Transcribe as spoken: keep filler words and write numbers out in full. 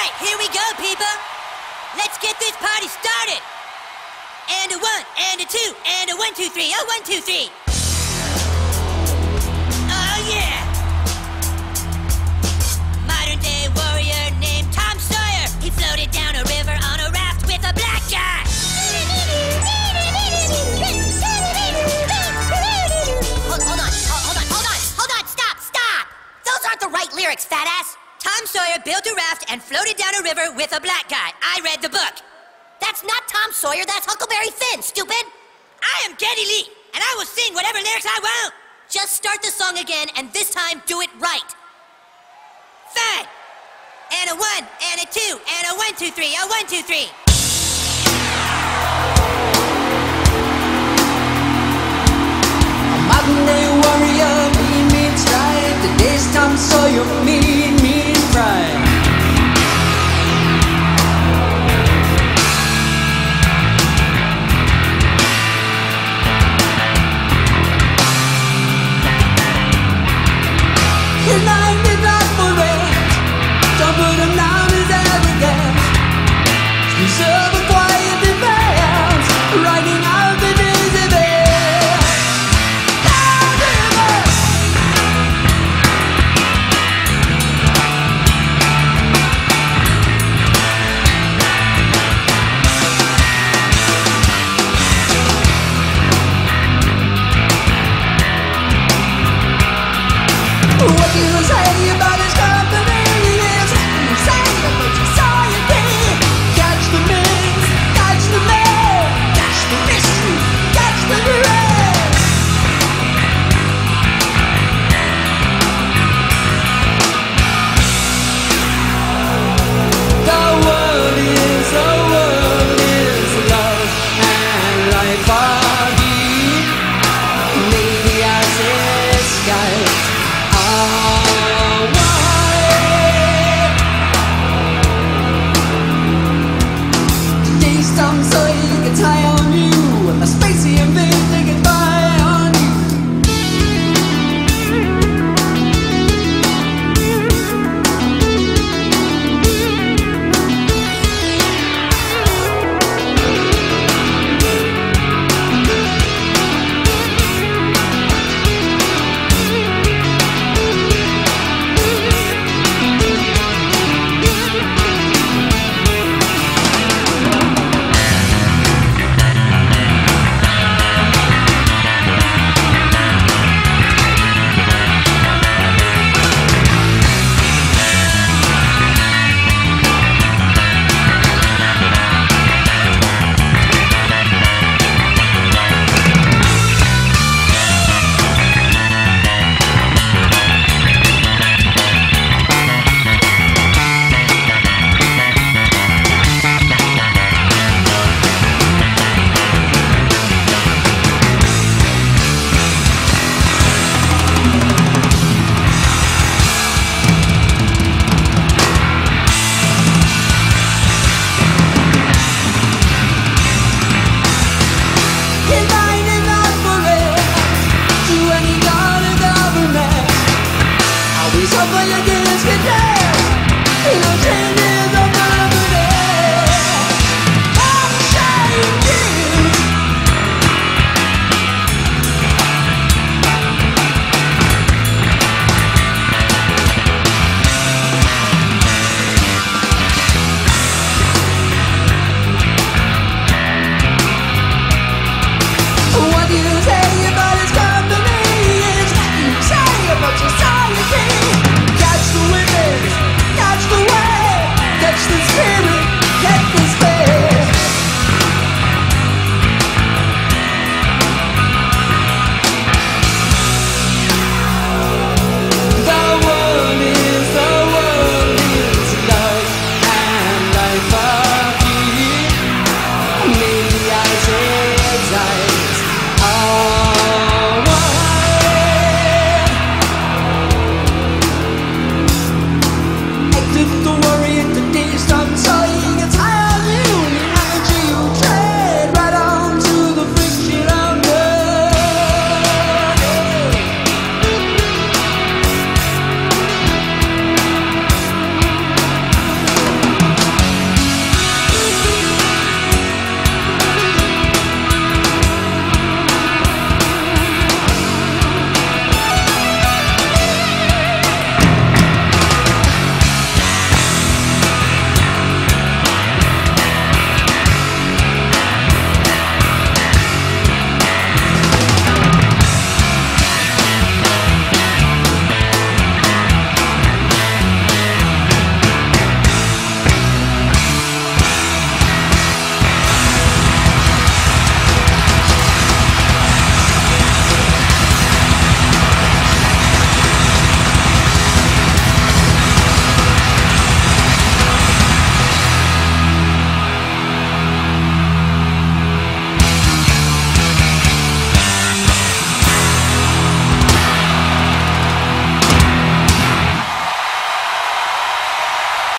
right, here we go, people. Let's get this party started. And a one, and a two, and a one, two, three. Oh, one, two, three. Oh, yeah. Modern day warrior named Tom Sawyer. He floated down a river on a raft with a black guy. Hold, hold on, hold on, hold on, hold on, stop, stop. Those aren't the right lyrics, fat ass. Tom Sawyer built a raft and floated down a river with a black guy. I read the book. That's not Tom Sawyer, that's Huckleberry Finn, stupid! I am Geddy Lee, and I will sing whatever lyrics I want. Just start the song again, and this time do it right. Fine. And a one, and a two, and a one, two, three, a one, two, three. A modern day warrior, he means right. Today's Tom Sawyer, me.